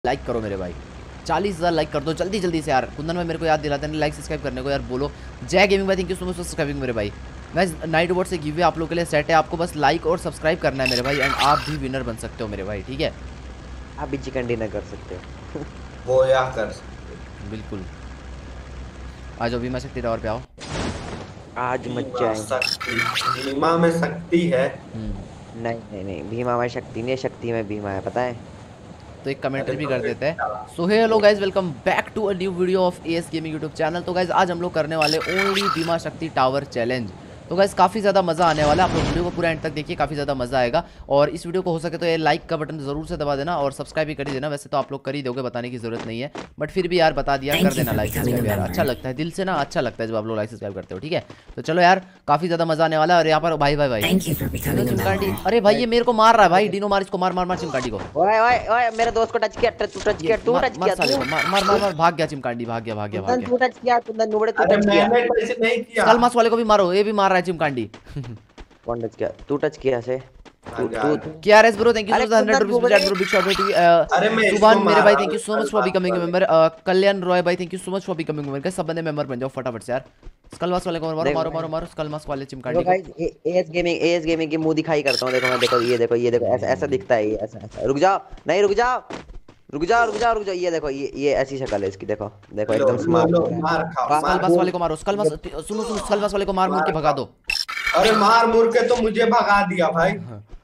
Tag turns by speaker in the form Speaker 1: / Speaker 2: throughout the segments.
Speaker 1: Like करो मेरे भाई, 40,000 लाइक कर दो जल्दी जल्दी से यार। कुंदन भाई मेरे को याद दिलाते हैं लाइक सब्सक्राइब करने को यार। बोलो जय गेमिंग भाई, thank you so much for subscribing मेरे भाई। गाइस नाइट बोर्ड से गिव आप लोग के लिए सेट है, आपको बस लाइक और सब्सक्राइब करना है मेरे भाई, एंड आप भी विनर बन सकते हो मेरे भाई, ठीक है।
Speaker 2: आप भी चिकन डिनर कर सकते हो
Speaker 3: वो या कर सकते
Speaker 1: बिल्कुल। आ जाओ भीमा शक्ति टावर पे आओ।
Speaker 2: आज मत
Speaker 3: भीमा
Speaker 2: जाए।
Speaker 3: शक्ति, भीमा में शक्ति है।
Speaker 2: नहीं नहीं नहीं, भीमा में शक्ति नहीं है, शक्ति में भीमा है, पता है।
Speaker 1: तो एक कमेंट्री
Speaker 3: अरे
Speaker 1: भी
Speaker 3: तो
Speaker 1: कर
Speaker 3: फिर
Speaker 1: देते हैं।
Speaker 3: क्या?
Speaker 1: So hey hello guys, welcome back to a new video of AS gaming YouTube channel. तो गाइज आज हम लोग करने वाले ओनली भीमा शक्ति टावर चैलेंज। तो गाइज काफ़ी ज़्यादा मज़ा आने वाला है, आप लोग वीडियो को पूरा एंड तक देखिए, काफ़ी ज़्यादा मज़ा आएगा। और इस वीडियो को हो सके तो ये लाइक का बटन ज़रूर से दबा देना और सब्सक्राइब भी कर ही देना। वैसे तो आप लोग कर ही दोगे, बताने की ज़रूरत नहीं है, बट फिर भी यार बता दिया कर देना लाइक सब्सक्राइब यार, अच्छा लगता है दिल से ना, अच्छा लगता है जब आप लोग लाइक सब्सक्राइब करते हो, ठीक है। तो चलो यार काफ़ी ज़्यादा मज़ा आने वाला है। और यहाँ पर भाई भाई भाई चिमकांडी, अरे भाई ये मेरे को मार रहा है भाई, डिनो मार इसको, मार मार मार चिमकांडी को।
Speaker 2: ओए ओए ओए, मेरे दोस्त को टच किया, तू टच किया, तू टच किया,
Speaker 1: साले को मार मार मार मार, भाग गया चिमकांडी, भाग गया भाग गया भाग
Speaker 2: कुंदन तू
Speaker 1: गया।
Speaker 2: टच किया, कुंदन नुबड़े तू
Speaker 3: अरे
Speaker 2: टच किया।
Speaker 3: मैंने टच नहीं किया।
Speaker 1: स्कल मास वाले को भी मारो, ये भी मार रहा है चिमकांडी।
Speaker 2: कौन टच किया? तू टच किया से तू
Speaker 3: यार।
Speaker 2: तू
Speaker 1: KRS ब्रो थैंक यू
Speaker 2: अरे
Speaker 1: सो मच 100
Speaker 2: कुंदन
Speaker 1: रुपीस
Speaker 2: घुमड़े।
Speaker 1: फॉर बिग शॉट बेटी।
Speaker 3: अरे मैं इसको
Speaker 1: सुभान मेरे भाई
Speaker 3: मारा
Speaker 1: थैंक यू सो
Speaker 3: हूँ,
Speaker 1: मच फॉर
Speaker 3: कल
Speaker 1: बिकमिंग
Speaker 3: बात
Speaker 1: मेंबर। कल्याण रॉय भाई thank you so much for becoming member. सब बंदे मेंबर बन जाओ फटाफट से यार। स्कल मास वाले को मारो मारो मारो मारो, स्कल मास वाले चिमकांडी
Speaker 2: देखो
Speaker 1: को।
Speaker 2: गाइस, एएस गेमिंग की मुंह दिखाई करता हूं। देखो मैं, देखो ये देखो ये देखो, ऐसा ऐसा दिखता है ये, ऐसा ऐसा। रुक जाओ, नहीं रुक जाओ, रुक जाओ रुक जाओ रुक जाओ, ये देखो ये ऐसी शक्ल है इसकी, देखो देखो
Speaker 3: लो
Speaker 2: एकदम
Speaker 3: लो
Speaker 2: स्मार्ट
Speaker 3: लो,
Speaker 2: हो रहा है।
Speaker 3: मार खाओ
Speaker 1: स्कल
Speaker 3: मार।
Speaker 1: मास वाले को मारो, स्कल मास सुनो सुनो, स्कल मास वाले को मार मुड़ के भगा दो।
Speaker 3: अरे मार मुर के तो मुझे भगा दिया भाई।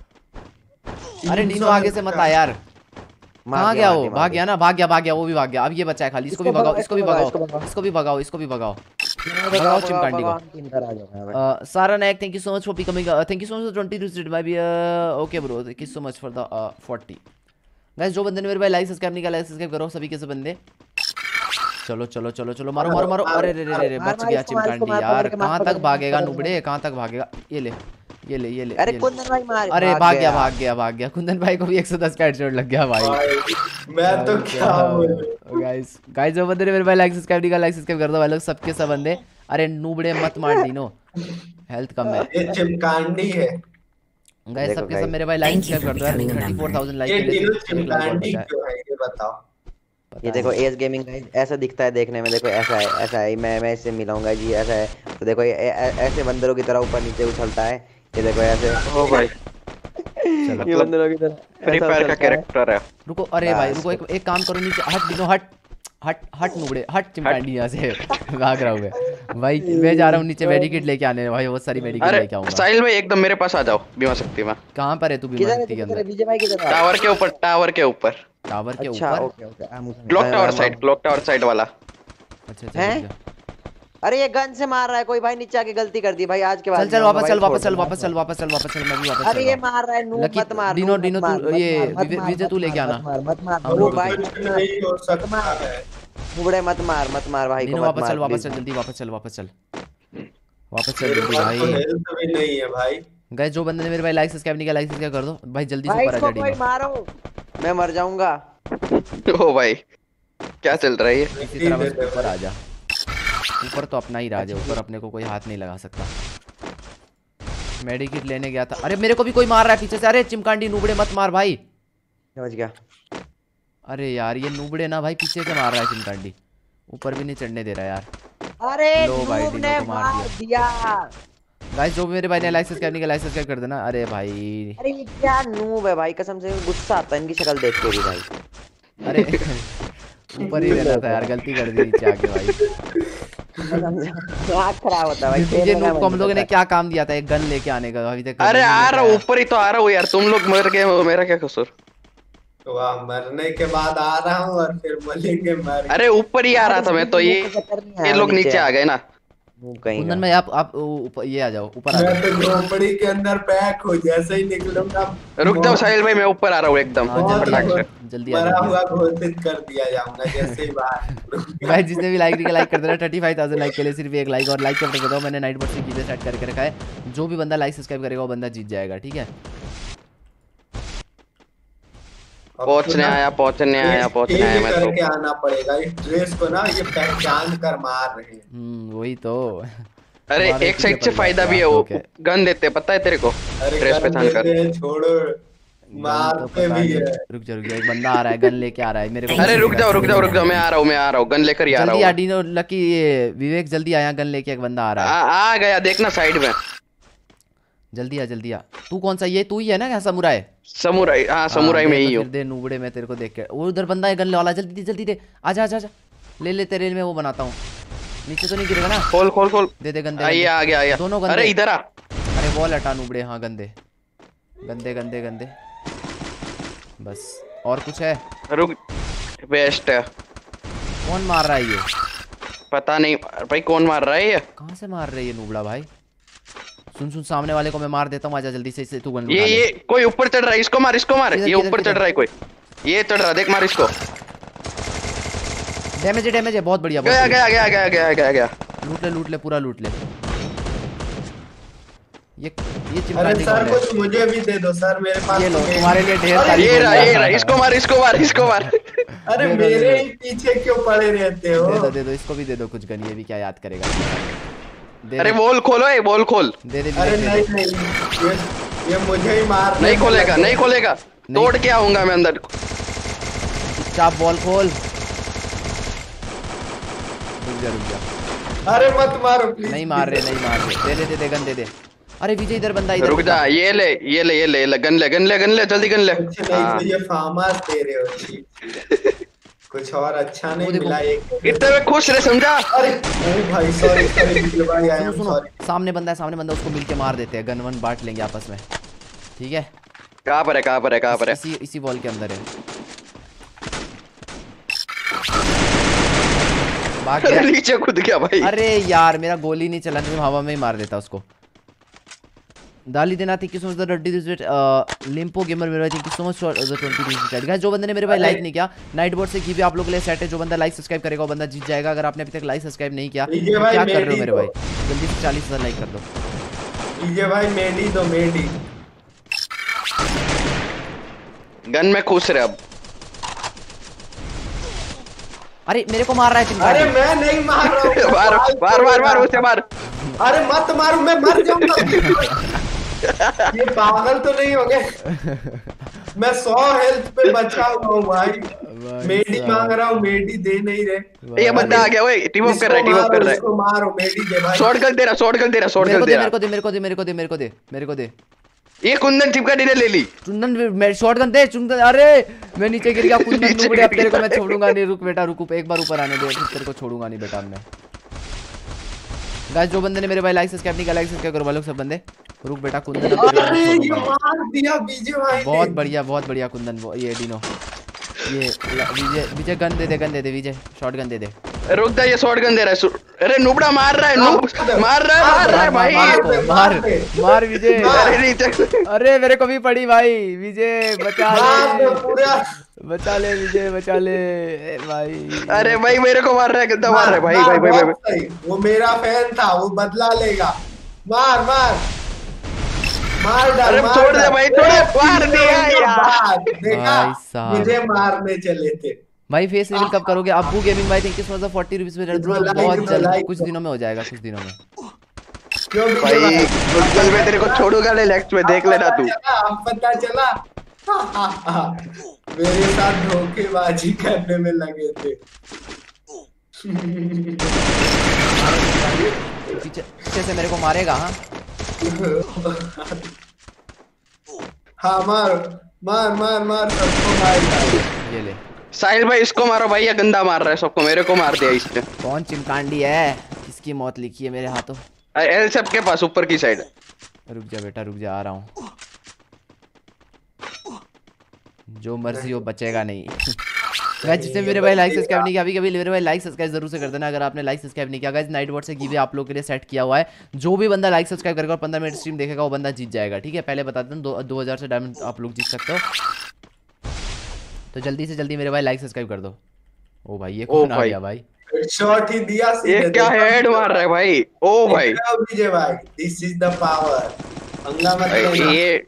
Speaker 1: अरे डीनो आगे से मत आ यार, कहाँ गया वो? भाग गया ना, भाग गया वो भी भाग गया। अब ये बच्चा है खाली, इसको भी भगाओ, इसको भी भगाओ, इसको भी भगाओ, इसको भी भगाओ, भगाओ चिमकांडी को। सारा Nayak thank you so much for becoming, thank you so much 20 rupees भाई। Okay bro thank you so much for the 40। Guys जो बंदे ने मेरे भाई लाइक सब्सक्राइब नहीं किया, लाइक सब्सक्राइब करो सभी के सब बंदे। चलो चलो चलो चलो, मारो मारो मारो। अरे रे रे रे, बच गया चिमकांडी यार। कहाँ तक भागेगा नुबड़े, कहाँ तक भागेगा? ये ले ये ले ये ले।
Speaker 2: अरे कुंदन भाई मार,
Speaker 1: अरे भाग गया भाग गया भाग गया। कुंदन भाई को भी 110 का हेडशॉट लग गया भाई।
Speaker 3: मैं तो क्या बोलूं।
Speaker 1: गाइस गाइस जो बंदे ने मेरे भाई लाइक सब्सक्राइब नहीं किया, लाइक सब्सक्राइब कर दो भाई लोग, सबके सब बंदे। अरे नुबड़े मत मार डीनो, हेल्थ कम है।
Speaker 3: ये चिमकांडी है।
Speaker 1: गाइस सबके सब मेरे भाई लाइक सब्सक्राइब कर दो यार। 34,000 लाइक
Speaker 3: ये
Speaker 1: के लिए
Speaker 3: डिनो
Speaker 1: एक लाइक और
Speaker 3: चिमकांडी
Speaker 1: बचा है।
Speaker 3: क्यों है ये बताओ।
Speaker 2: ये देखो एएस गेमिंग गाइस ऐसा दिखता है देखने में, देखो ऐसा है ऐसा है। मैं इससे मिलाऊंगा जी, ऐसा है। तो देखो ये ऐसे बंदरों की तरह ऊपर नीचे उछलता है, ये देखो ऐसे।
Speaker 4: ओ भाई,
Speaker 2: ये बंदरों की तरह
Speaker 4: फ्री फायर का कैरेक्टर है।
Speaker 1: रुको, अरे भाई रुको, एक काम करो, नीचे हट डीनो, हट हट हट नुबड़े, हट चिमकांडी यहाँ से। भाग रहा हूँ मैं भाई, मैं जा रहा हूँ नीचे मेडिकेट लेके आने भाई, बहुत सारी मेडिकेट
Speaker 4: अरे
Speaker 1: लेके आऊंगा।
Speaker 4: साहिल भाई एकदम मेरे पास आ जाओ भीमा शक्ति में।
Speaker 1: कहाँ पर है तू भीमा शक्ति के अंदर?
Speaker 2: विजय भाई किधर है?
Speaker 4: टावर के ऊपर, टावर के ऊपर,
Speaker 1: टावर के
Speaker 2: अच्छा
Speaker 1: ऊपर?
Speaker 2: Okay okay,
Speaker 4: clock tower side, clock tower side वाला।
Speaker 1: अच्छा अच्छा
Speaker 2: हैं?
Speaker 1: ठीक है।
Speaker 2: अरे ये गन से मार रहा है कोई भाई, नीचे आके गलती कर दी भाई, आज के बाद
Speaker 1: चल चल
Speaker 2: नहीं होगा
Speaker 1: वापस
Speaker 2: भाई,
Speaker 1: चल वापस
Speaker 2: छोड़
Speaker 1: चल
Speaker 2: दो,
Speaker 1: वापस चल वापस चल वापस चल, मैं भी वापस चल
Speaker 2: अरे
Speaker 1: रहा
Speaker 2: ये
Speaker 1: हूँ।
Speaker 2: मार रहा है, नूब
Speaker 1: लकी
Speaker 2: मत मार,
Speaker 1: डीनो
Speaker 2: नूब
Speaker 1: डीनो
Speaker 2: मत मार,
Speaker 1: तू
Speaker 2: मत
Speaker 1: ये
Speaker 2: मार, मत मार,
Speaker 1: विजय तू
Speaker 2: मत
Speaker 1: लेके
Speaker 2: मार,
Speaker 1: आना।
Speaker 2: मत मार
Speaker 1: हम
Speaker 2: वो
Speaker 1: लोग
Speaker 2: भाई,
Speaker 3: कुछ नहीं हो सकता है।
Speaker 2: नुबड़े मत मार भाई को,
Speaker 1: डीनो
Speaker 2: मत
Speaker 1: वापस
Speaker 2: मार
Speaker 1: चल वापस
Speaker 2: please।
Speaker 1: चल जल्दी, वापस चल वापस चल वापस चल
Speaker 3: मेरे
Speaker 1: जल्दी
Speaker 3: पास तो
Speaker 1: भाई।
Speaker 3: हेल्थ भी नहीं है भाई।
Speaker 1: गाइस जो बंदे ने मेरे भाई लाइक सब्सक्राइब नहीं किया, लाइक सब्सक्राइब कर दो भाई, जल्दी से
Speaker 2: भाई
Speaker 1: ऊपर आ
Speaker 2: इसको
Speaker 1: जा
Speaker 2: कोई
Speaker 1: डीनो।
Speaker 2: मारो, मैं मर जाऊंगा।
Speaker 4: ओ भाई क्या चल रहा है ये?
Speaker 1: इसी तरह बस ऊपर आ जा। ऊपर तो अपना ही राज है, ऊपर अपने को कोई हाथ नहीं लगा सकता। मेडिकेट लेने गया था, अरे मेरे को भी कोई मार रहा है पीछे से। अरे चिमकांडी नुबड़े मत मार भाई।
Speaker 2: समझ गया।
Speaker 1: अरे यार ये नुबड़े ना भाई पीछे से मार रहा है चिमकांडी, ऊपर भी नहीं चढ़ने दे रहा यार।
Speaker 2: अरे
Speaker 1: लो भाई,
Speaker 2: नूब
Speaker 1: डीनो
Speaker 2: ने
Speaker 1: को मार
Speaker 2: मार दिया।
Speaker 1: गाइस जो मेरे भाई ने लाइक सब्सक्राइब नहीं किया, लाइक सब्सक्राइब कर देना। अरे भाई
Speaker 2: अरे ये क्या नूब है भाई, कसम से गुस्सा आता है इनकी शक्ल देख के भी भाई।
Speaker 1: अरे ऊपर ही रहना था यार, गलती कर दी नीचे आके भाई।
Speaker 2: दिमाग खराब होता है भाई,
Speaker 1: तुझे
Speaker 2: खेलने का
Speaker 1: नूब को हम
Speaker 2: मन
Speaker 1: लोगों ने
Speaker 2: करता
Speaker 1: क्या काम दिया था, एक गन लेके आने का, अभी तक
Speaker 4: अरे
Speaker 1: गन ही
Speaker 4: आ
Speaker 1: लेके
Speaker 4: रहा हूँ,
Speaker 1: आया।
Speaker 4: ऊपर ही तो आ रहा हूँ यार, तुम लोग मर गए, मेरा क्या कसूर?
Speaker 3: वाह, मरने के बाद आ रहा हूँ और फिर मरेंगे मर।
Speaker 4: अरे ऊपर ही आ रहा था मैं तो, ये लोग नीचे आ गए ना।
Speaker 2: नूब कहीं
Speaker 1: कुंदन
Speaker 2: का।
Speaker 1: में आप ये आ जाओ, ऊपर आ
Speaker 3: मैं
Speaker 1: जाओ।
Speaker 3: तो झोपड़ी के अंदर पैक हूँ, जैसे ही निकलूंगा
Speaker 4: रुक जाओ साहिल भाई, मैं ऊपर आ रहा हूँ एकदम
Speaker 1: हाँ, जल्दी
Speaker 4: फटाक
Speaker 1: आ,
Speaker 4: से।
Speaker 1: जल्दी आ,
Speaker 3: मरा
Speaker 1: जल्दी
Speaker 3: हुआ
Speaker 1: आ।
Speaker 3: घोषित कर दिया जाऊंगा जैसे ही बाहर।
Speaker 1: गाइस जिसने भी लाइक नहीं किया लाइक कर देना। 35,000 लाइक के लिए सिर्फ एक लाइक, और लाइक के बताओ मैंने नाइट बोर्ड से कीज़ सेट करके रखा है, जो भी बंदा लाइक सब्सक्राइब करेगा वो बंदा जीत जाएगा, ठीक है।
Speaker 4: पहुंचने आया मैं तो।
Speaker 3: करके आना पड़ेगा इस ड्रेस को ना, ये पहचान कर मार रहे हैं।
Speaker 1: वही तो।
Speaker 4: अरे
Speaker 1: हमारे
Speaker 4: एक साइड
Speaker 1: पीछे
Speaker 4: से
Speaker 1: पड़
Speaker 4: फायदा
Speaker 1: जाते
Speaker 4: भी है,
Speaker 1: हैं,
Speaker 4: वो
Speaker 1: ओके।
Speaker 4: गन देते पता है तेरे को,
Speaker 3: अरे
Speaker 4: ड्रेस पे
Speaker 3: कर
Speaker 4: छान कर।
Speaker 3: देते हैं, छोड़ो। मारते भी है।
Speaker 1: रुक जा एक बंदा आ रहा है, गन लेके आ रहा है मेरे को।
Speaker 4: अरे रुक जाओ मैं आ रहा हूँ गन लेकर ही आ रहा
Speaker 1: जल्दी
Speaker 4: हूँ।
Speaker 1: आडिनो लकी, ये विवेक जल्दी आया, गन लेके एक बंदा आ रहा है।
Speaker 4: आ गया देखना साइड में।
Speaker 1: जल्दी आ। तू कौन सा, ये तू ही है ना? क्या समुराई?
Speaker 4: समुराई, हाँ समुराई में ही हूँ।
Speaker 1: दे नूबड़े में तेरे को देख के। वो उधर बंदा है गन वाला, जल्दी दे। आजा ले तेरे में वो बनाता हूँ। नीचे तो नहीं गिरेगा ना?
Speaker 4: खोल
Speaker 1: दे गंदे।
Speaker 4: आ गया
Speaker 1: दोनों गंदे।
Speaker 4: अरे इधर आ।
Speaker 1: अरे बॉल हटा नूबड़े। हाँ गंदे बस। और कुछ है?
Speaker 4: रुक, बेस्ट है।
Speaker 1: कौन मार रहा है ये?
Speaker 4: पता नहीं भाई कौन मार रहा है ये।
Speaker 1: कहाँ से मार रहा है ये नूबड़ा भाई? सुन सामने वाले को मैं मार देता हूँ। आजा जल्दी से तू गन।
Speaker 4: ये कोई ऊपर चढ़ रहा है, इसको मार। ये ऊपर चढ़ रहा है कोई, ये चढ़ रहा, देख मार इसको।
Speaker 1: डैमेज है बहुत बढ़िया।
Speaker 4: गया।
Speaker 1: लूट ले पूरा लूट ले। ये
Speaker 3: अरे
Speaker 1: चिमटांडी
Speaker 3: सर
Speaker 1: कौन है?
Speaker 3: कुछ मुझे भी दे दो सर, मेरे पास
Speaker 1: ये लो
Speaker 3: तो नहीं।
Speaker 1: तुम्हारे लिए ढेर
Speaker 3: अरे
Speaker 1: सारी
Speaker 4: ये
Speaker 1: गोलियां।
Speaker 4: रहा, इसको मार।
Speaker 3: अरे मेरे ही पीछे क्यों पड़े रहते हो?
Speaker 1: दे दो इसको भी दे दो कुछ गन, ये भी क्या याद करेगा।
Speaker 4: अरे बॉल खोलो, ये बॉल खोल।
Speaker 1: दे
Speaker 3: अरे नहीं ये मुझे ही मार।
Speaker 4: नहीं खोलेगा। तोड़ के आऊंगा मैं अंदर।
Speaker 1: चाप बॉल खोल। रुक जा।
Speaker 3: अरे मत मारो प्लीज।
Speaker 1: नहीं मार रहे। दे गन दे। अरे विजय इधर बंदा इधर।
Speaker 4: रुक जा, ये ले गन ले जल्दी गन ले।
Speaker 3: कुछ नहीं तो ये फार्मर्स दे रहे हो। कुछ और अच्छा नहीं मिला एक।
Speaker 4: इतने में खुश रहे समझा।
Speaker 3: अरे ओ भाई सॉरी भाई, आई एम
Speaker 1: सुनो
Speaker 3: सॉरी।
Speaker 1: सामने बंदा है, उसको मिलके मार देते हैं। गन वन बांट लेंगे आपस में, ठीक है?
Speaker 4: कहाँ पर है?
Speaker 1: इसी वॉल के अंदर है। भाग गया।
Speaker 4: नीचे कूद गया भाई।
Speaker 1: अरे यार मेरा गोली नहीं चला, मैं हवा में ही मार देता उसको। दाली देना थी कि सो मच द रड्डी दिस वेट लिम्पो गेमर मेरे भाई, thank you so much for the 20 guys. जो बंदे ने मेरे भाई लाइक नहीं किया, नाइट बोर्ड से गिव आप लोगों के लिए सेट है। जो बंदा लाइक सब्सक्राइब करेगा वो बंदा जीत जाएगा। अगर आपने अभी तक लाइक सब्सक्राइब नहीं किया तो क्या कर रहे हो मेरे भाई? जल्दी से 40,000 लाइक कर दो।
Speaker 3: ये भाई मेडी दो मेडी।
Speaker 4: गन में खुश रहे अब।
Speaker 1: अरे मेरे को मार रहा है चिमटा।
Speaker 3: अरे मैं नहीं मार रहा हूँ।
Speaker 4: मार उसे मार।
Speaker 3: अरे मत मारो, मैं मर जाऊंगा। ये पागल तो नहीं हो गए? मैं 100 हेल्थ पे बचा हुआ हूँ भाई। मेडी मांग रहा हूँ, मेडी दे नहीं रहे।
Speaker 4: ये बंदा आ गया, ओए टीम अप कर रहा है।
Speaker 3: इसको मारो, मेडी दे भाई।
Speaker 4: शॉटगन दे रहा।
Speaker 1: मेरे को दे।
Speaker 4: ये कुंदन चिपका डीने ले ली।
Speaker 1: कुंदन शॉटगन दे। अरे मैं नीचे गिर गया। कुंदन नूबड़े, अब तेरे को मैं छोड़ूंगा नहीं। रुक बेटा रुक, एक बार ऊपर आने दे, फिर तेरे को छोड़ूंगा नहीं बेटा मैं। गाइस जो बंदे ने मेरे भाई लाइक सब्सक्राइब नहीं किया, लाइक सब्सक्राइब करो भाई सब बंदे। रुक बेटा कुंदन,
Speaker 3: अरे ये मार दिया विजय भाई।
Speaker 1: बहुत बढ़िया कुंदन। ये डिनो, ये विजय गन दे दे विजय, शॉटगन दे दे।
Speaker 4: रुक जा, ये शॉटगन दे रहा है। अरे नुबड़ा मार रहा है, मार रहा है भाई।
Speaker 1: मार विजय। अरे मेरे को भी पड़ी भाई। विजय बचा ले विजय, बचा ले भाई।
Speaker 4: अरे भाई मेरे को मार रहा है, कितना मार रहा है भाई।
Speaker 3: वो मेरा फैन था, वो बदला लेगा। मार डाल।
Speaker 4: अरे छोड़ दे भाई, मार दिया यार।
Speaker 3: देखा, मुझे मारने चले थे
Speaker 1: भाई। फेस रिवील कब करोगे? अब्बू गेमिंग भाई thank you so much 40 rupees में। बहुत जल्द, कुछ दिनों में हो जाएगा, कुछ दिनों में।
Speaker 3: क्यों
Speaker 4: भाई गूगल में तेरे को छोड़ूंगा नहीं, नेक्स्ट में देख लेना तू।
Speaker 3: अब पता चला मेरे साथ धोखेबाजी करने में लगे थे।
Speaker 1: पीछे से मेरे को मारेगा।
Speaker 3: हाँ मार सबको मार।
Speaker 1: ये ले
Speaker 4: साहिल भाई, इसको मारो भाई, ये गंदा मार रहा है सबको। मेरे को मार दिया इसने।
Speaker 1: कौन चिमकांडी है? किसकी मौत लिखी है मेरे हाथों?
Speaker 4: एल सब के पास ऊपर की साइड।
Speaker 1: रुक जा बेटा रुक जा, आ रहा हूँ। जो मर्जी हो, बचेगा नहीं। गाइस जिसने मेरे भाई लाइक सब्सक्राइब नहीं किया, अभी मेरे भाई लाइक सब्सक्राइब जरूर से कर देना अगर आपने लाइक सब्सक्राइब नहीं किया। गाइस नाइट बोर्ड से गिव आप लोगों के लिए सेट किया हुआ है। जो भी बंदा लाइक सब्सक्राइब करेगा और 15 मिनट स्ट्रीम देखेगा वो बंदा जीत जाएगा, ठीक है? पहले बता देता हूं 2000 से डायमंड आप लोग जीत सकते हो, तो जल्दी से जल्दी मेरे भाई लाइक सब्सक्राइब कर दो। ओ भाई ये कौन आ गया भाई?
Speaker 3: शॉट ही दिया,
Speaker 4: ये क्या हेड मार रहा है भाई। ओ भाई
Speaker 3: विजय भाई, दिस इज द पावर। पंगा मत लेना।
Speaker 4: ये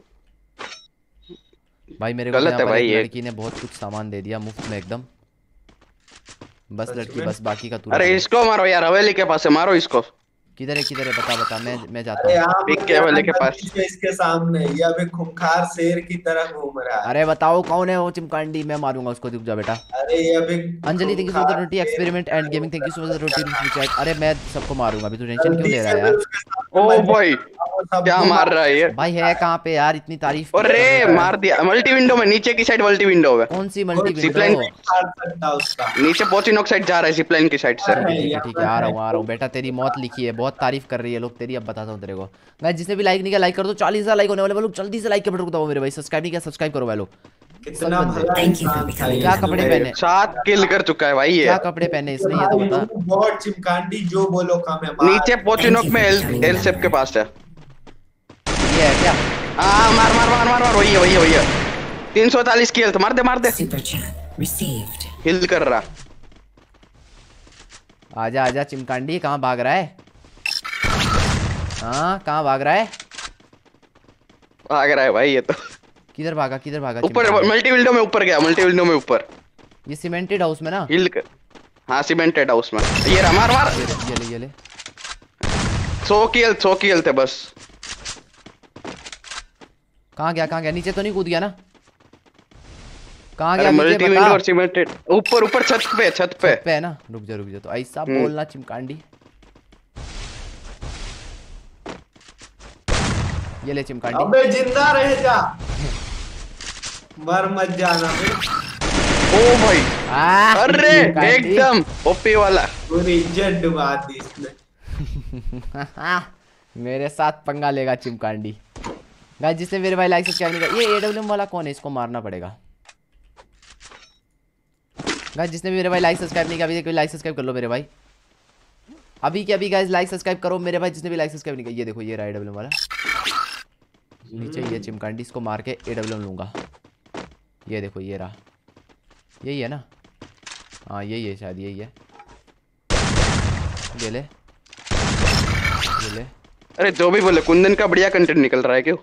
Speaker 1: भाई मेरे को
Speaker 4: गलत है भाई। ये
Speaker 1: लड़की ने बहुत कुछ सामान दे दिया मुफ्त में एकदम। बस लड़की बस, बाकी का तू।
Speaker 4: अरे इसको मारो यार, हवेली के पास से मारो इसको।
Speaker 1: किधर है बता मैं जाता
Speaker 3: अरे
Speaker 1: हूँ।
Speaker 3: यहाँ
Speaker 4: बिग
Speaker 3: मुझे
Speaker 4: केवल के पास।
Speaker 3: अंदर इसके सामने ये अभी खूंखार शेर की तरह घूम रहा है।
Speaker 1: अरे बताओ कौन है वो चिमकांडी, मैं मारूंगा उसको, रुक जा बेटा।
Speaker 3: अरे ये अभी
Speaker 1: Anjali thank you so much
Speaker 3: खूंखार
Speaker 1: रोटी
Speaker 3: शेर की
Speaker 1: एक्सपेरिमेंट एंड
Speaker 3: तरह
Speaker 1: गेमिंग
Speaker 3: घूम
Speaker 1: थैंक यू सो
Speaker 3: रहा
Speaker 1: मच रोटी
Speaker 3: है।
Speaker 1: चैट। अरे मैं सबको मारूंगा अभी, तू टेंशन क्यों
Speaker 3: जल्दी
Speaker 1: ले रहा
Speaker 3: से
Speaker 1: है
Speaker 3: मैं
Speaker 1: यार?
Speaker 3: उसके सामने
Speaker 4: ओ
Speaker 3: मर
Speaker 4: भाई
Speaker 3: जाऊंगा, वो
Speaker 4: क्या
Speaker 3: सबको
Speaker 4: मार रहा है ये?
Speaker 1: भाई है कहाँ पे यार, इतनी तारीफ
Speaker 4: और
Speaker 1: कर
Speaker 4: रे
Speaker 1: रहे हो।
Speaker 4: मार दिया मल्टी विंडो में, नीचे की साइड मल्टी विंडो है।
Speaker 1: कौन सी
Speaker 3: कोई
Speaker 1: मल्टी विंडो?
Speaker 4: जिपलाइन
Speaker 3: नहीं मार सकता उसका।
Speaker 4: नीचे पोचिनोक साइड जा रहा है जिपलाइन की साइड से।
Speaker 3: है
Speaker 1: ठीक है
Speaker 3: यहाँ
Speaker 1: आ
Speaker 3: है।
Speaker 1: रहा हूँ बेटा, तेरी मौत लिखी है, बहुत तारीफ कर रही है लोग तेरी, अब बताता हूँ तेरे को। गाइस जिसने भी लाइक नहीं किया लाइक कर दो, 40,000 लाइक होने वाले लोग, जल्दी से लाइक के बटन को दबाओ मेरे भाई। सब्सक्राइब नहीं किया सब्सक्राइब करो भाई लोग।
Speaker 3: कितना
Speaker 1: बंदे।
Speaker 3: भला इंसान था ये।
Speaker 1: क्या कपड़े पहने?
Speaker 4: 7 किल कर चुका है भाई ये।
Speaker 1: क्या कपड़े पहने इसने ये तो
Speaker 3: भाई
Speaker 1: बता।
Speaker 3: वो बहुत चिमकांडी, जो बोलो कम है। मार
Speaker 4: नीचे पोचिनोक में एल सेप के पास है।
Speaker 1: ये है क्या?
Speaker 4: हाँ मार मार मार मार मार, वही है 340 की हेल्थ, मार दे
Speaker 5: Super chat received.
Speaker 4: हिल कर रहा।
Speaker 1: आजा चिमकांडी, कहाँ भाग रहा है? हाँ कहाँ भाग रहा है?
Speaker 4: भाग रहा है भाई ये तो।
Speaker 1: किधर भागा
Speaker 4: ऊपर
Speaker 1: चिमकांडी?
Speaker 4: मल्टी विंडो में ऊपर गया, मल्टी विंडो में ऊपर
Speaker 1: ये सीमेंटेड हाउस में ना?
Speaker 4: हिल कर। हाँ सीमेंटेड हाउस में ये रहा, मार मार।
Speaker 1: ये ले
Speaker 4: 100 की हेल्थ है बस।
Speaker 1: कहाँ गया? नीचे तो नहीं कूद गया ना? कहाँ
Speaker 4: अरे
Speaker 1: गया नीचे
Speaker 4: मल्टी विंडो
Speaker 1: बता?
Speaker 4: और सीमेंटेड ऊपर छत पे
Speaker 1: छत पे है ना? रुक जा तो ऐसा बोलना चिमकांडी। ये ले चिमकांडी।
Speaker 3: अबे जिंदा रह जा, मर मत जाना बे।
Speaker 4: ओ भाई अरे
Speaker 1: चिमकांडी।
Speaker 4: एकदम ओपी वाला।
Speaker 3: पूरी इज्जत डुबा दी इसने।
Speaker 1: मेरे साथ पंगा लेगा चिमकांडी। गाइस जिसने मेरे भाई लाइक सब्सक्राइब नहीं किया, ये एडब्ल्यूएम वाला कौन है? इसको मारना पड़ेगा। गाइस जिसने भी मेरे भाई लाइक सब्सक्राइब नहीं किया अभी देखो, लाइक सब्सक्राइब कर लो मेरे भाई, अभी के अभी गाइस लाइक सब्सक्राइब करो मेरे भाई जिसने भी लाइक सब्सक्राइब नहीं किया। ये देखो ये रहा एडब्ल्यूएम वाला, नीचे ये चिमकांडी, इसको मार के एडब्ल्यूएम लूंगा। ये देखो ये रहा, यही है ना? हाँ यही है शायद, यही है। ये ले
Speaker 4: अरे जो भी बोले कुंदन का बढ़िया कंटेंट निकल रहा है क्यों?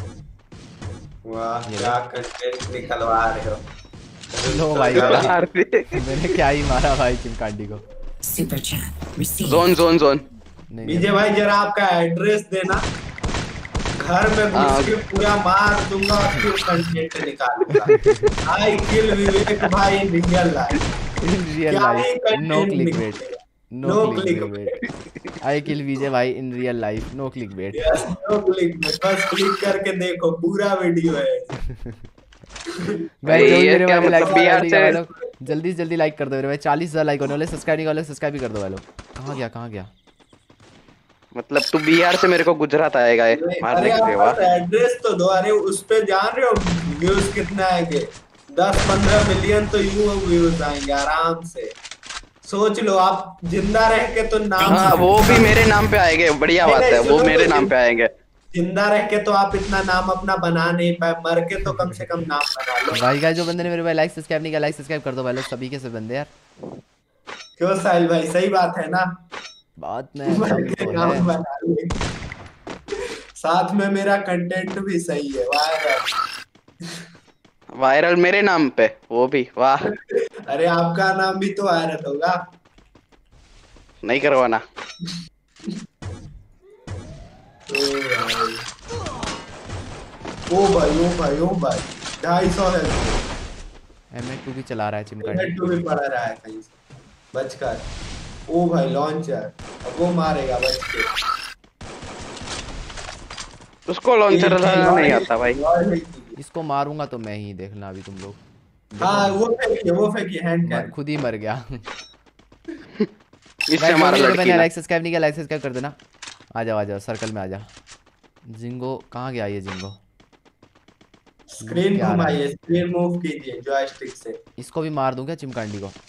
Speaker 3: वाह क्या कंटेंट निकलवा रहे हो।
Speaker 1: लो भाई
Speaker 4: यार
Speaker 1: मैंने क्या ही मारा भाई चिमकांडी को।
Speaker 5: Super chat received.
Speaker 4: जोन
Speaker 1: नहीं
Speaker 3: विजय भाई जरा आपका एड्रेस देना, घर में घुस के पूरा मार दूंगा और फिर कंटेंट निकालूंगा। आई किल विवेक भाई in real life.
Speaker 1: In real
Speaker 3: क्या ही
Speaker 1: लाइफ नो
Speaker 3: कंटेंट
Speaker 1: क्लिक
Speaker 3: निकलेगा।
Speaker 1: Bait,
Speaker 3: No
Speaker 1: no click
Speaker 3: clickbait.
Speaker 1: Bait. I kill Vijay भाई in real life no click bait.
Speaker 3: Yes no click, बस क्लिक करके देखो पूरा वीडियो है।
Speaker 1: गाइस जो भी
Speaker 4: ये
Speaker 1: मेरे
Speaker 4: क्या
Speaker 1: भाई लाइक
Speaker 4: मतलब बिहार से-
Speaker 1: भाई लोग जल्दी लाइक कर दो मेरे भाई। 40,000 लाइक होने वाले, सब्सक्राइब नहीं वाले सब्सक्राइब भी कर दो भाई लोग। कहाँ गया?
Speaker 4: मतलब तू बिहार से मेरे को गुजरात आएगा ये मारने
Speaker 3: अरे
Speaker 4: के लिए?
Speaker 3: आप
Speaker 4: वाह
Speaker 3: एड्रेस तो दो। अरे उस पे जान रहे हो व्यूज कितना आएंगे? 10-15 मिलियन तो यूं व्यूज आएंगे आराम से। सोच लो आप जिंदा रह के तो नाम।
Speaker 4: हाँ वो भी मेरे नाम पे आएंगे, बढ़िया बात है, वो मेरे नाम पे आएंगे।
Speaker 3: जिंदा रह के तो आप इतना नाम अपना बना नहीं पाए, मर के तो कम से कम नाम बना लो।
Speaker 1: भाई गाइस जो बंदे ने मेरे भाई लाइक सब्सक्राइब नहीं किया लाइक सब्सक्राइब कर दो भाई लोग, सभी के सब बंदे यार।
Speaker 3: क्यों साहिल भाई, सही बात है ना?
Speaker 1: बात में
Speaker 3: मर
Speaker 1: दम
Speaker 3: के
Speaker 1: तो
Speaker 3: नाम
Speaker 1: है।
Speaker 3: बना ले। साथ में मेरा कंटेंट भी सही है वायरल।
Speaker 4: वायरल मेरे नाम पे, वो भी वाह।
Speaker 3: अरे आपका नाम भी तो वायरल होगा।
Speaker 4: नहीं करवाना।
Speaker 3: ओ भाई 250 है।
Speaker 1: M2 भी चला रहा है चिमकांडी।
Speaker 3: टू भी पड़ा रहा है कहीं से बचकर। ओ भाई लॉन्चर, अब वो मारेगा बच के।
Speaker 4: उसको लॉन्चर नहीं आता भाई।
Speaker 1: इसको मारूंगा तो मैं ही, देखना अभी तुम लोग।
Speaker 3: हाँ वो फेंकिए हैंड कैन।
Speaker 1: खुद ही मर गया।
Speaker 4: इससे
Speaker 1: Guys,
Speaker 4: हमारा
Speaker 1: जो भी
Speaker 4: लड़की
Speaker 1: मैंने
Speaker 4: ना।
Speaker 1: लाइक सब्सक्राइब नहीं किया लाइक सब्सक्राइब कर देना। आ जाओ सर्कल में आ जा। जिंगो कहाँ गया ये जिंगो?
Speaker 3: स्क्रीन
Speaker 1: क्या रहा है?
Speaker 3: घुमाइए, स्क्रीन मूव कीजिए जॉयस्टिक से।
Speaker 1: इसको भी मार दूं क्या चिमकांडी को?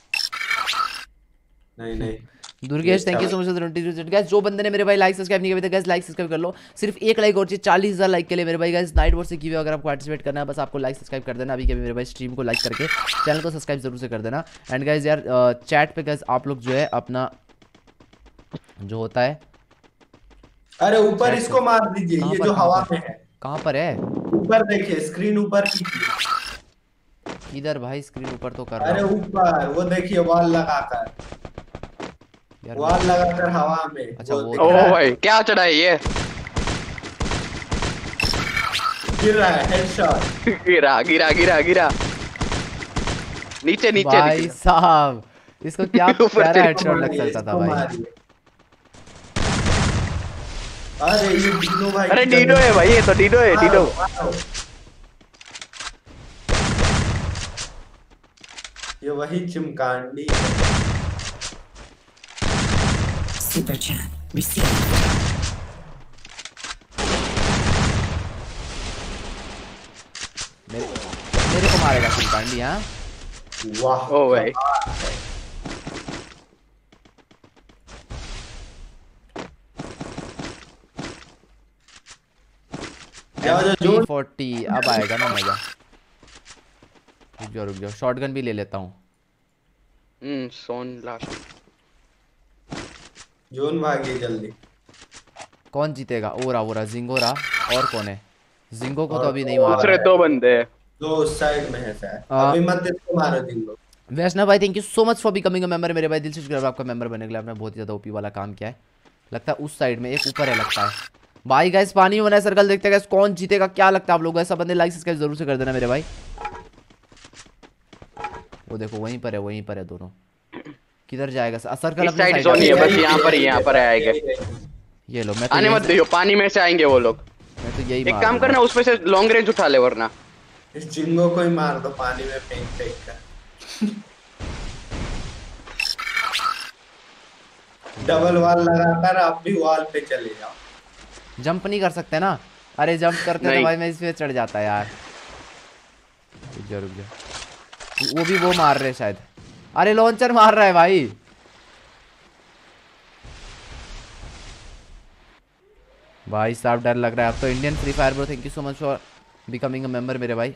Speaker 3: नहीं
Speaker 1: Durgesh thank you so much. Guys जो बंदे ने मेरे भाई लाइक सब्सक्राइब नहीं किया अभी तक गाइस लाइक सब्सक्राइब कर लो। सिर्फ एक लाइक और चाहिए 40,000 लाइक के लिए मेरे भाई। गाइस नाइट वॉर से गिव अगर आपको पार्टिसिपेट करना है बस आपको लाइक सब्सक्राइब कर देना। अभी के मेरे भाई स्ट्रीम को लाइक करके चैनल को सब्सक्राइब जरूर से कर देना। एंड गाइस यार चैट पे गाइस आप लोग जो है अपना जो होता है।
Speaker 3: अरे ऊपर इसको मार दीजिए, ये जो हवा में है।
Speaker 1: कहाँ पर है?
Speaker 3: ऊपर देखिए, स्क्रीन ऊपर कीजिए।
Speaker 1: इधर भाई स्क्रीन ऊपर तो कर
Speaker 3: अरे
Speaker 1: रहा हूँ।
Speaker 3: ऊपर वो देखिए वॉल लगाकर।
Speaker 1: यार
Speaker 3: वॉल लगाकर हवा में।
Speaker 1: अच्छा, वो
Speaker 4: ओ भाई क्या चढ़ा है ये?
Speaker 3: गिर रहा है, हेडशॉट।
Speaker 4: गिरा गिरा गिरा गिरा नीचे नीचे
Speaker 1: भाई
Speaker 4: नीचे।
Speaker 1: साहब इसको क्या
Speaker 4: ऊपर
Speaker 1: प्यारा
Speaker 4: से
Speaker 1: हेडशॉट लग सकता था भाई।
Speaker 3: अरे ये डीनो भाई।
Speaker 4: अरे डीडो है भाई, ये तो डीडो है, डीडो।
Speaker 3: ये वही चिमकांडी।
Speaker 5: Super chat received.
Speaker 1: मेरे को मारेगा चिमकांडी। हाँ
Speaker 3: वाह
Speaker 4: ओ भाई
Speaker 3: जो
Speaker 1: 40 अब आएगा ना मजा। रुक जाओ शॉटगन भी ले लेता हूँ।
Speaker 4: सोन लास्ट।
Speaker 3: जोन भागिए जल्दी।
Speaker 1: कौन जीतेगा? ओरा जिंगो रहा। और कौन है? जिंगो को तो अभी नहीं मारा
Speaker 4: दूसरे
Speaker 1: है।
Speaker 4: दो बंदे हैं।
Speaker 3: दो उस साइड में है शायद। अभी मत इसको मारो दिन लो।
Speaker 1: वैष्णव भाई thank you so much for becoming a member. मेरे भाई दिल से शुक्रिया आपका मेंबर बनने के लिए। आपने बहुत ही ज्यादा ओपी वाला काम किया है। लगता है उस साइड में एक ऊपर है लगता है भाई। गाइस पानी में बना सर्कल देखते हैं गाइस कौन जीतेगा। क्या लगता है आप लोग? ऐसा बंदे लाइक सब्सक्राइब जरूर से कर देना मेरे भाई। वो देखो वहीं पर है दोनों। किधर जाएगा सर्कल?
Speaker 4: इस साइड जोन ही है बस, यहाँ पर आएंगे।
Speaker 1: ये लो मैं तो
Speaker 4: आने मत दियो, पानी में से आएंगे वो लोग।
Speaker 1: मैं तो यही
Speaker 4: एक काम करना, उसमें से लॉन्ग रेंज उठा ले वरना।
Speaker 3: इस चिंगो को ही मार दो पानी में फेंक कर। डबल वॉल लगाकर आप भी वॉल पे चले जाओ।
Speaker 1: जंप नहीं कर सकते ना? अरे जंप करते तो भाई मैं इस पे चढ़ जाता यार। रुक जा वो भी वो मार रहे शायद। अरे लॉन्चर मार रहा है भाई। भाई साहब डर लग रहा है अब तो। Indian free fire bro thank you so much for becoming a member मेरे भाई।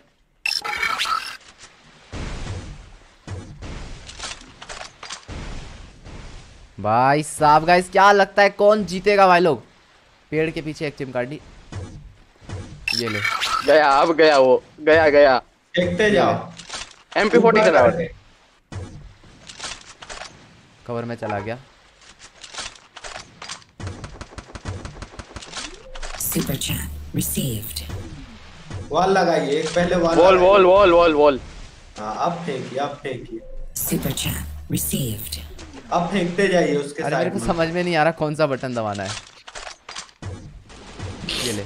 Speaker 1: भाई साहब गाइस क्या लगता है कौन जीतेगा भाई लोग? पेड़ के पीछे एक चिमकांडी। ये ले
Speaker 4: गया, अब गया वो, गया
Speaker 3: देखते जाओ।
Speaker 4: MP40 चला।
Speaker 1: कवर में चला गया।
Speaker 5: Super chat received.
Speaker 3: वॉल लगाइए एक पहले
Speaker 4: वॉल।
Speaker 3: हाँ अब फेंकिए।
Speaker 5: Super chat received.
Speaker 3: अब फेंकते जाइए उसके
Speaker 1: अरे मेरे
Speaker 3: साइड
Speaker 1: को
Speaker 3: में।
Speaker 1: समझ में नहीं आ रहा कौन सा बटन दबाना है। ये ले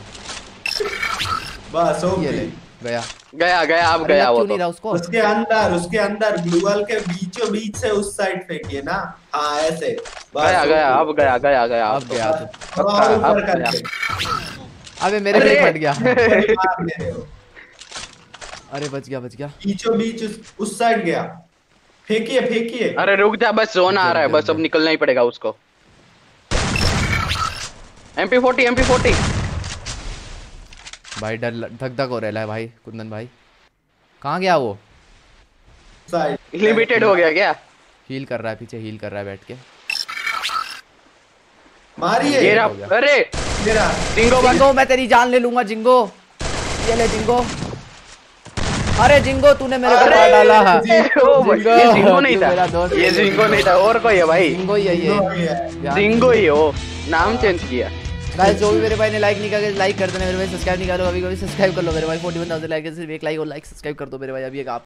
Speaker 3: बस
Speaker 1: ये ले गया।
Speaker 4: अब
Speaker 1: अरे
Speaker 4: गया
Speaker 1: लग
Speaker 4: वो
Speaker 1: क्यों नहीं
Speaker 4: तो।
Speaker 1: रहा उसको?
Speaker 3: उसके अंदर ग्लू वॉल के बीचों बीच से उस साइड फेंकिए ना। हाँ ऐसे
Speaker 4: गया अब गया
Speaker 1: अब गया तो।
Speaker 3: और ऊपर
Speaker 4: अब
Speaker 3: करके।
Speaker 1: अबे मेरे पे फट गया।
Speaker 3: मार दे रहे हो।
Speaker 1: अरे बच गया
Speaker 3: बीचों बीच उस साइड गया। फेंकिए।
Speaker 4: अरे रुक जा, बस जोन आ रहा है, बस अब निकलना ही पड़ेगा उसको। MP40
Speaker 1: भाई डर धक हो रहा है भाई। कुंदन भाई कहाँ गया वो?
Speaker 3: साइड
Speaker 4: लिमिटेड हो गया क्या?
Speaker 1: हील कर रहा है पीछे, हील कर रहा है बैठ के।
Speaker 3: मारिए।
Speaker 4: ये रहा, अरे
Speaker 3: मेरा
Speaker 1: जिंगो मैं तेरी जान ले लूंगा जिंगो। ये ले जिंगो। अरे जिंगो तूने मेरे को मार डाला।
Speaker 4: ओ भाई, ये जिंगो नहीं
Speaker 1: तू मेरा
Speaker 4: था,
Speaker 1: दोस्त
Speaker 4: ये जिंगो नहीं था, और कोई है भाई।
Speaker 1: जिंगो ही है ये।
Speaker 4: जिंगो ही हो, नाम चेंज किया।
Speaker 1: गाइस जो भी मेरे भाई ने लाइक नहीं किया लाइक कर देना मेरे भाई। सब्सक्राइब नहीं करो अभी सब्सक्राइब कर लो मेरे भाई। 41,000 लाइक है, सिर्फ एक लाइक और लाइक सब्सक्राइब कर दो मेरे भाई। अभी एक आप